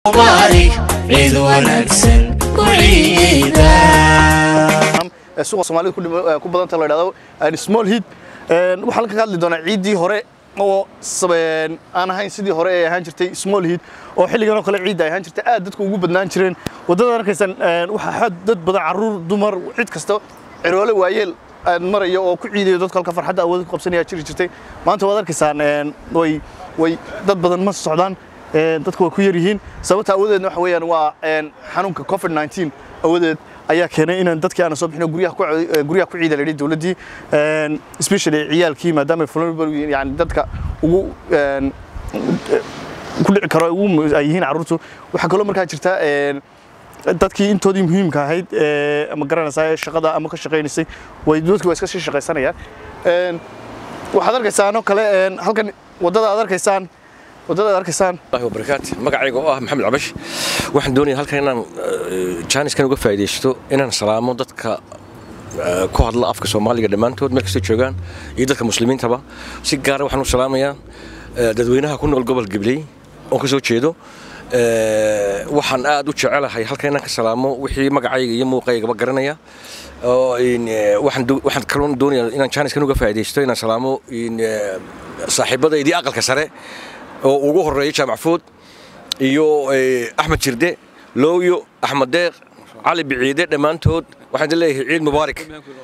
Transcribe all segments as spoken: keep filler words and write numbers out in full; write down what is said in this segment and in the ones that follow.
مبارك عيد ونكسن كعيدا السوق الصومالي كل كل بدن تلا هذا السمول هيد وحنا كهذا دونا عيدي هراء أو سبعين أنا هاي سيدي هراء هانجرتي سمول هيد أو حلي كانوا كل عيد هانجرتي أدت كوجو بدنا نشرين وده أنا كيسن وحد ضد بدأ عرور دمر عيد كستو عروله وعيل المرة يو كعيد ضد كل كفر حدا أول قبسني أشيل شرتي ما أنت وده كيسن وي وي ضد بدن مصر السودان dadku ku yaryihiin sababta awoodeedna waxa weeyaan waa xanuunka covid nineteen awoodeed ayaa keenay in dadkii aan soo bixino guryaha ku guryaha ku ciidan leeyahay dawladii especially ciyaalkii maadaama vulnerable yani dadka ugu ku dhici karo ugu ay yihiin carruurtu waxa kale markaa jirta dadkii intoodii muhiimka ahayd ama garanaysaa shaqada ama ka shaqeynayay way dadku iska sii shaqeysanayaan waxaad arkaysaan oo kale halkan wadada aad arkaysaan ودada arkaysan الله وبركاته magacayga oo ah maxamed cabash waxaan doonayaa halkan inaan chance kan uga faa'iideysto inaan salaamo dadka ku hadla afka Soomaaliga dhamaantood meel kasta joogan iyo dadka muslimiinta ba si gaar ah waxaan u salaamayaa dadweynaha ku nool gobol Gabley oo ka soo jeedo waxaan aad u jecelahay halkan inaan ka salaamo wixii magacayga iyo muuqayga ba garanaya oo in waxaan waxaan kaloon doonayaa inaan chance kan uga faa'iideysto inaan salaamo in saaxiibadaydi aqalka sare oo ugu horeeyay Jaamac Fuud iyo Axmed Jirde Looyo Axmed Deeq Ali Biciide dhamaantood waxaan leeyahay ciid mubaarak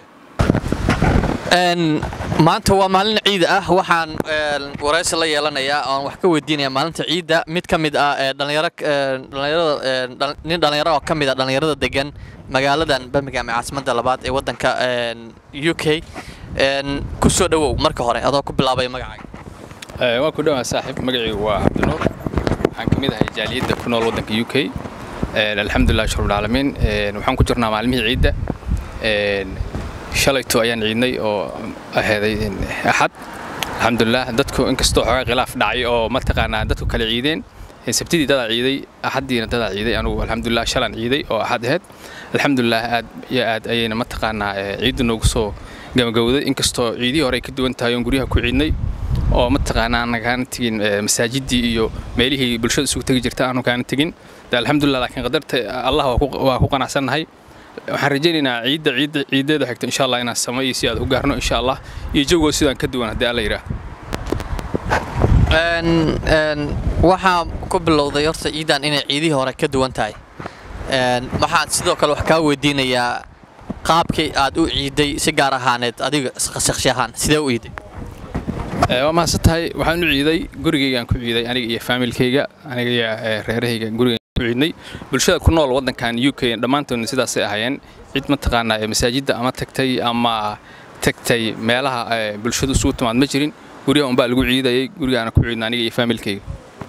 een maanta waa maalin ciid ah waxaan waraysi la yeelanayaa oo wax ka weydiinaya maalinta ciida mid kamid ah ee dhalinyaro dhalinyarada nin dhalinyaro oo kamid ah dhalinyarada degan magaaladan Birmingham ee caasimadda labaad ee wadanka U K een ku soo dhawow marka hore adoo ku bilaabay magacaaga waa ku dhawaad saaxiib magacaygu waa Cabdinuur waxaan kamid ahay jaaliyadda ku nool wadanka U K alxamdulillaah rabbil caalamiin waxaan ku jirnaa maalmihii ciidda shalayto ayaan ciidnay oo ahaday axad alxamdulillaah dadku inkastoo xogaa khilaaf dhacay oo ma taqaanaa dadku kala ciideen sabtidii dad ciiday axadiina dad ciiday anigu alxamdulillaah shalan ciiday oo axad ahayd alxamdulillaah aad iyo aad ayayna ma taqaanaa ciidu noogu soo gabagabowday inkastoo ciidii hore ka duwan tahay oo guryaha ku ciidnay oo ma taqaanaa anagaan tigin masaajidii iyo meelihii bulshada isugu tagi jirta aanu kaan tigin alxamdulillaah laakiin qadarta Allah waa ku qanacsanahay waxaan rajaynaynaa ciidda ciidda ciideeda xigta insha Allah inaan sameeyo si aad u gaarno insha Allah iyo joogoo sidaan ka duwan hadii Alla yiraahdo een een waxa ku bilowday horta ciidan inay ciidii hore ka duwan tahay een waxaan sidoo kale wax ka weydiinayaa qaabkii aad u ciiday si gaar ahaaneed adiga shakhsiyan sidee u ciiday waa ma satahay waxaan u ciiday gurigeyga ku ciiday aniga iyo familkeyga aniga iyo reerahayga guriga ku ciidnay bulshada ku nool wadankan U K dhamaantood sidaas ay ahaayeen cid ma taqaanaa masaajidda ama tagtay ama tagtay meelaha bulshadu isugu timaad ma jirin guriga un baa lagu ciidayay guriga aan ku ciidnay aniga iyo familkeyga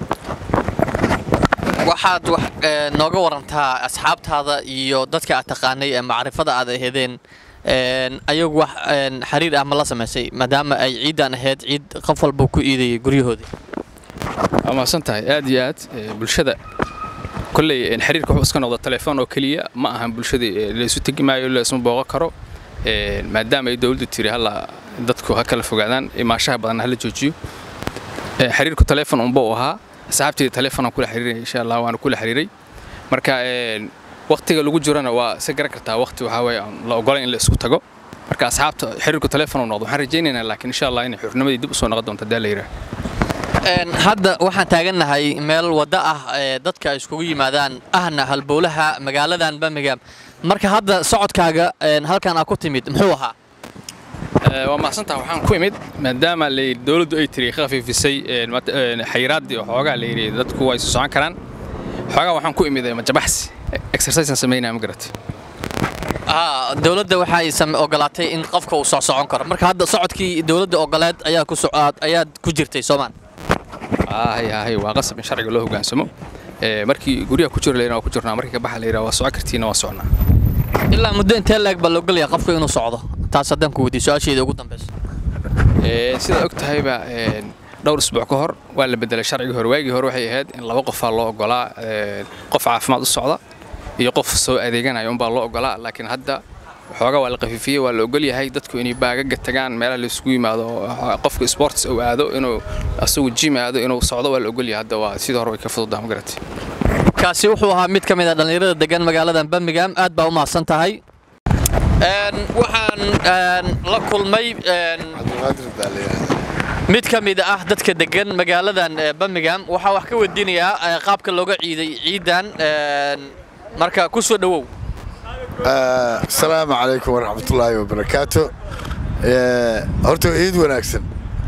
waxaad wax nooga warantaa asxaabtaada iyo dadka aad taqaanay ee macrifada aad aheedeen een ayagu wax xiriir ah ma la sameysay maadaama ay ciidan ahayd ciid qof walba ku iiday guryahoodii ama santahay aad iyo aad bulshada kulay in xiriirka wuxuu iska noqdo telefoon oo kaliya ma ahan bulshada la isu tagi maayo la isma booqan karo een maadaama ay dawladdu tiri hala dadku ha kala fogaadaan imaashaha badan hala joojiyo xiriirku telefoon un buu ahaa asxaabtii telefoon kula xiriiray insha Allah waan kula xiriiray marka een waqtiga lagu jirana waa si garan kartaa waqti waxa way la ogolaan in la isku tago marka asxaabta xiriirku telefoon u noqdo waxaan rajaynaynaa laakiin insha Allah in xurnimadii dib u soo noqon doonto daleeyra een hadda waxaan taaganahay meel wada ah ee dadka isku yimaadaan ahna halbowlaha magaaladan Birmingham marka hadda socodkaaga een halkan aad ku timid muxuu ahaa ee waa maasantaa waxaan ku imid maadaama la dawladdu ay tiri khafiifisay een xayiraadii oo xoogaa la yiri dadku way soo karaan xoogaa waxaan ku imid ma jabaxsi exercise sameynaa ma garat ah dawladda waxay samee ogolaatay in qofka uu soo socon karo marka hadda socodkii dawladda ogolaad ayaa ku socod ayaa ku jirtay Soomaan ah hay hay waa qasab in sharciga loo hogaansamo ee markii guriga ku jiro leeyna ku jirnaa markii ka baxa leeyna waa soo kartiina waa socnaa ilaa muddo intee laag bal loo galaya qofka inuu socdo taas hadan ku weydiiso su'aasheeda ugu dambayso ee sida og tahay ba ee dhowr isbuuc ka hor waa la bedelay sharciga hor waagi hor waxay ahayd in laba qof loo ogolaa qof caafimaad u socda iyo qof soo adeeganaya un baa loo ogolaa laakiin hadda xoogaa waa la qafiifiyay waa la ogol yahay dadku inay baagaga tagaan meelaha la isku yimaado qofka sports oo aado inuu asagu gym aado inuu socdo waa la ogol yahay hadda waa sidoo hore way ka fududahay ma garatay kaasi wuxuu ahaa mid ka mid ah dhalinyarada degan magaalada Birmingham aad baa u mahadsan tahay een waxaan een la kulmay een mid ka mid ah dadka degan magaaladan Birmingham waxa wax ka weydiinayaa qaabka looga ciiday ciidan een marka ku soo dhawow السلام عليكم ورحمة الله وبركاته. هرتو عيد وناكسن.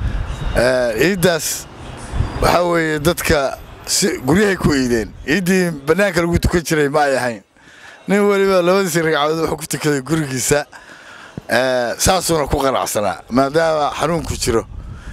عيداس وحوي دتك قريه كويدين. عيدي بناك اللي قلت كشري معي حين. نقول له لو نصير عاود حكتك قريه سا. ساسونا كوكر عصنا. ما دا حنون كشرو.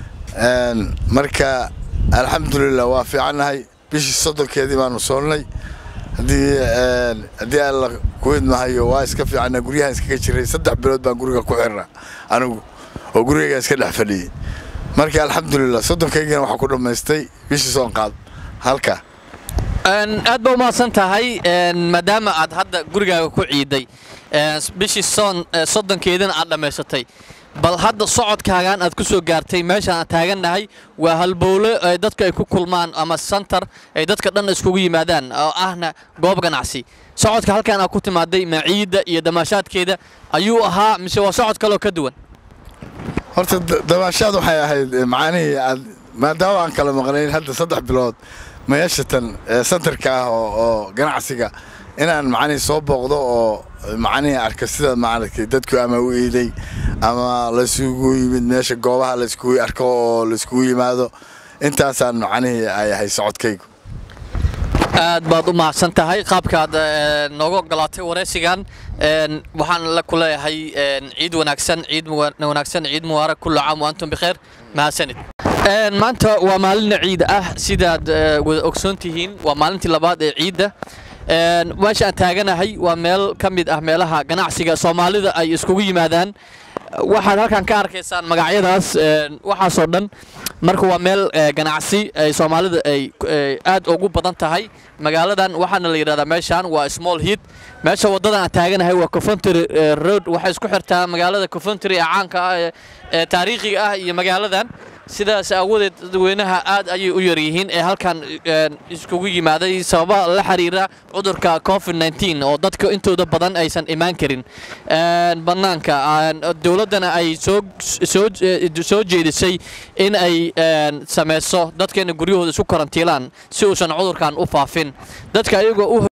مركا الحمد لله وافي عنها هاي بيش الصدق كذي ما نوصلني. هدي هدي الله كويد ما هي وايس كفي عنا قريها إسكتشري صدق بلاد بنقولها كوحرنا أنا وقريها إسكت حفلي مركي الحمد لله صدق كيجي أنا وحكون ما يستي بيش صون قاد هالكا أن أدبو ما صنتها هاي أن مدام عاد هذا قريها كوعيدي بيش صون صدق كيدن على ما يستي بل هذا الصعد كهان أذكسو قارتي ماشان أتاجن هاي وهالبولة دتك يكون كلمان أما السنتر دتك دنا إسكوجي مادان أو أهنا جواب جناعسي صعد كهال كان أكوت مادي معيد يدمشات كده أيوها مش هو صعد كلو كدون هرت دمشات وحياة هاي معاني ما داو عن كلام مغنيين هذا صدق بلاد ما يشتن سنتر كاه أو جناعسيجا إن معاني صوب وغضاء معاني أركسيدا معاني دتك أما ويدي أما لسوي من ناش الجوابها لسوي أركو لسوي ماذا أنت أصلا معاني هاي هاي صعد كيكو aad baad u mahadsan tahay qaabkaad nooga ogolaatay wareysigan een waxaan la kuleeyahay een ciid wanaagsan ciid wanaagsan ciid mubarak kullu caam wa antum bikhair mahadsanid een maanta waa maalin ciid ah sidaad wada ogsoontihiin waa maalintii labaad ee ciida een waxa aan taaganahay waa meel kamid ah meelaha ganacsiga Soomaalida ay iskugu yimaadaan waxaad halkan ka arkaysaan magacyadaas waxa soo dhan marka waa meel ganacsi ay Soomaalida ay aad ugu badan tahay magaaladan waxaana la yiraahdaa meeshan waa Small Heath meesha wadada aan taaganahay waa Coventry Road waxa isku xirtaa magaalada Coventry ee caanka ah ee taariikhiga ah iyo magaaladan sidaas awoodeed dadweynaha aad ayay u yar yihiin ee halkan iskugu yimaaday sababa la xiriira cudurka COVID nineteen oo dadka intooda badan aysan imaan karin een banaanka dawladana ay soo soo soo jeedisay in ay sameeyso dadkeena guryahooda isku karantiilaan si uusan cudurkan u faafin dadka ayaga